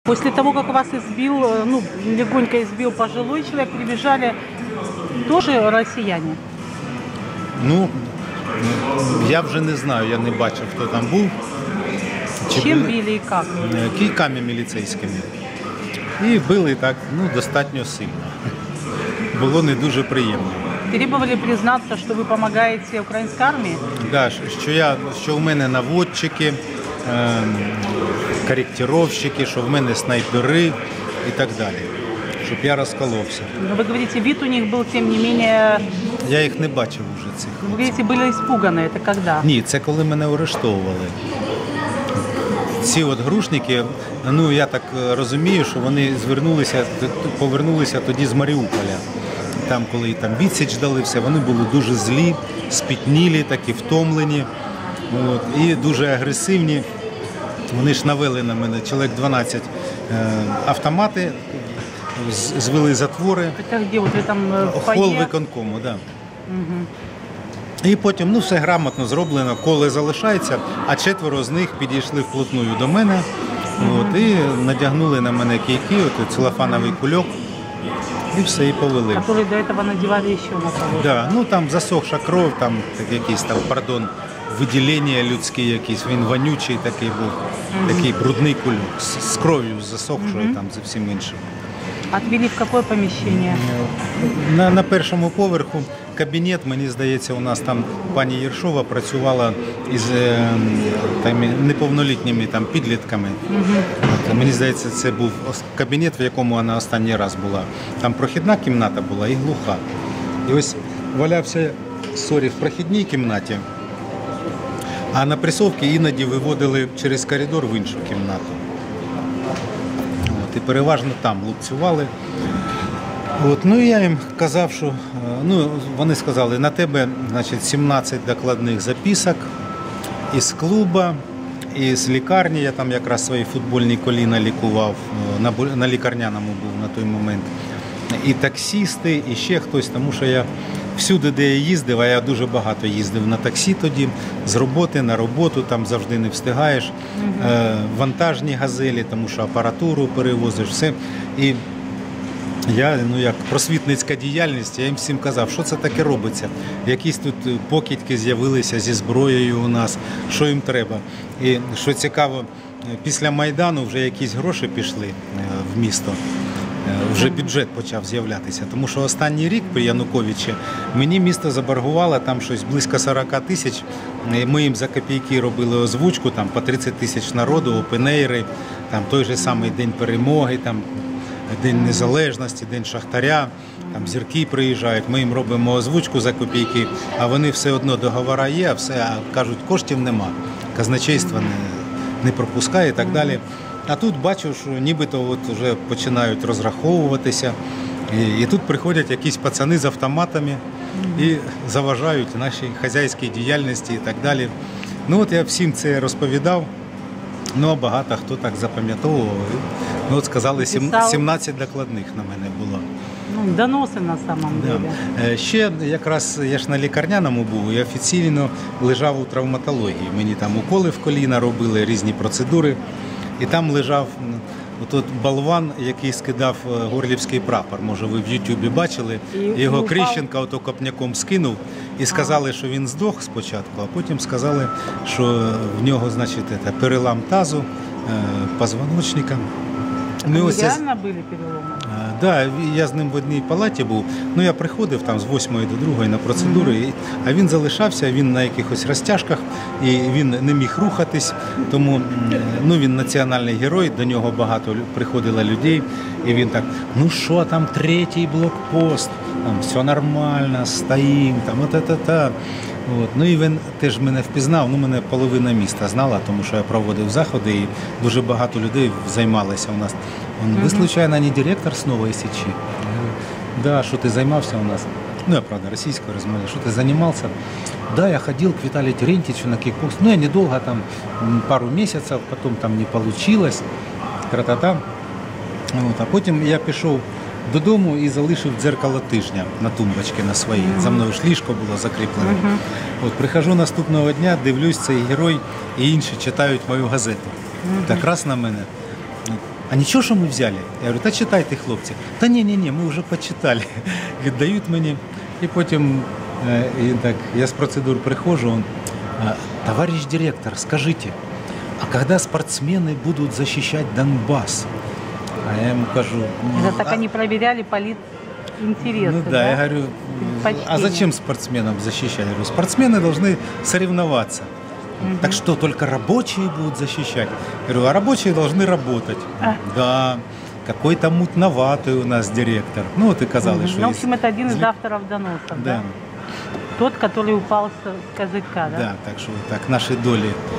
После того, как вас избил, ну, легонько избил пожилой человек, прибежали тоже россияне? Ну, я вже не знаю, я не бачив, хто там був. Чем били и как? Кійками міліцейськими. І били так, ну, достатньо сильно. Було не дуже приємно. Требовали признаться, что вы помогаете украинской армии? Да, що в мене наводчики, корректировщики, що в мене снайпери і так далі. Щоб я розколовся. Но вы говорите, вид у них был, тем не менее... Я їх не бачив уже цих. Вы говорите, были испуганы. Это когда? Ні, це коли мене арештовували. Ці от грушники, ну я так розумію, що вони повернулися тоді з Маріуполя. Там, коли там відсіч дали все, вони були дуже злі, спітнілі, такі втомлені, от, і дуже агресивні. Вони ж навели на мене чоловік 12 автомати, звели затвори. Это где? Вот в этом Хол виконкому, так. Да. І потім, ну, все грамотно зроблено, коло залишається, а 4 з них підійшли вплотную до мене, от, і надягнули на мене кійки, от, целофановий кульок, і все, і повели. Который до этого надевали еще на кого-то. Да, ну там засохша кров, там якісь там, пардон, виділення людські якісь, він вонючий такий був, такий брудний кульок, з кров'ю засохшою, там, за всім іншим. Отвели в какое помещение? На першому поверху кабінет, мені здається, у нас там пані Єршова працювала із там, неповнолітніми там, підлітками. От, мені здається, це був кабінет, в якому вона останній раз була. Там прохідна кімната була і глуха. І ось валявся в прохідній кімнаті, а на пресовки іноді виводили через коридор в іншу кімнату. От, і переважно там лупцювали. От, ну я їм казав, що ну, вони сказали, на тебе, значить, 17 докладних записок із клубу, із лікарні. Я там якраз свої футбольні коліна лікував, на лікарняному був на той момент. І таксісти, і ще хтось, тому що я всюди, де я їздив, а я дуже багато їздив на таксі тоді, з роботи на роботу, там завжди не встигаєш, вантажні газелі, тому що апаратуру перевозиш, все. І я, ну як просвітницька діяльність, я їм всім казав, що це таке робиться. Якісь тут покидьки з'явилися зі зброєю у нас, що їм треба. І що цікаво, після Майдану вже якісь гроші пішли в місто. Вже бюджет почав з'являтися, тому що останній рік при Януковичі мені місто заборгувало там щось близько 40 тисяч. Ми їм за копійки робили озвучку, там по 30 тисяч народу, опенейри, там той же самий День перемоги, там День Незалежності, День Шахтаря, там зірки приїжджають, ми їм робимо озвучку за копійки, а вони все одно договори є, а кажуть, коштів нема, казначейство не пропускає і так далі. А тут бачу, що нібито от вже починають розраховуватися, і тут приходять якісь пацани з автоматами і заважають нашій хазяйській діяльності і так далі. Ну от я всім це розповідав, ну а багато хто так запам'ятовував. Ну от сказали, 17 докладних на мене було. Ну, доноси на самом деле. Да. Ще якраз я ж на лікарняному був і офіційно лежав у травматології. Мені там уколи в коліна робили, різні процедури. І там лежав от болван, який скидав горлівський прапор. Може, ви в Ютубі бачили. Його Кріщенка ото копняком скинув і сказали, що він здох спочатку, а потім сказали, що в нього, значить, перелам тазу, позвоночника. Ну, реально були переломи? Так, да, я з ним в одній палаті був. Ну, я приходив там з 8 до 2 на процедури, а він залишався, він на якихось розтяжках, і він не міг рухатись, тому ну, він національний герой, до нього багато приходило людей, і він так, ну що, там 3-й блокпост, там все нормально, стоїм, там от-та-та-та. От. Ну і він теж мене впізнав, ну мене половина міста знала, тому що я проводив заходи і дуже багато людей займалися у нас. Ви, случайно, не директор з Нової Січі? Я говорю, да, що ти займався у нас? Ну, я, правда, російською розмовляю. Что ты занимался? Да, я ходил к Виталию Терентьевичу на кикбокс. Ну, я недолго, там, пару месяцев, потом там не получилось. Тра-та-та. Вот. А потім я пішов додому і залишив дзеркало тижня на тумбочці на своїй. За мною ж ліжко було закріплене. От, прихожу наступного дня, дивлюсь, цей герой і інші читають мою газету. Так раз на мене. а нічого, що ми взяли? Я говорю, та читайте, хлопці. Та ні, ми вже почитали. Віддають мені. І потім я з процедур приходжу, он, товарищ директор, скажите, а когда спортсмены будут защищать Донбасс? А я ему кажу... Это так они проверяли интересы, Ну да, я говорю, а зачем спортсменам защищать? Я говорю, спортсмены должны соревноваться. Так что, только рабочие будут защищать? Я говорю, а рабочие должны работать. Да, какой-то мутноватый у нас директор. Ну вот и казалось, что Ну, в есть. общем, это один из авторов доносов, Да. Тот, который упал с козырька, да? Да, так что вот так наши доли